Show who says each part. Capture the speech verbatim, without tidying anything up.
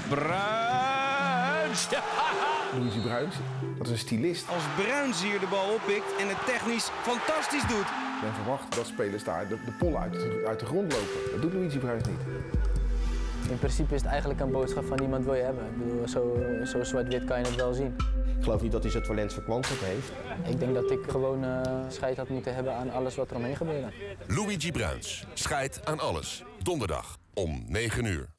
Speaker 1: Bruins!
Speaker 2: Luigi Bruins, dat is een stylist.
Speaker 1: Als Bruins hier de bal oppikt en het technisch fantastisch doet.
Speaker 2: Men verwacht dat spelers daar de, de pollen uit de, uit de grond lopen. Dat doet Luigi Bruins niet.
Speaker 3: In principe is het eigenlijk een boodschap van niemand wil je hebben. Ik bedoel, zo, zo zwart-wit kan je het wel zien.
Speaker 4: Ik geloof niet dat hij zijn talent verkwanseld heeft.
Speaker 3: Ik denk dat ik gewoon uh, scheid had moeten hebben aan alles wat er omheen gebeurde.
Speaker 5: Luigi Bruins, scheid aan alles. Donderdag om negen uur.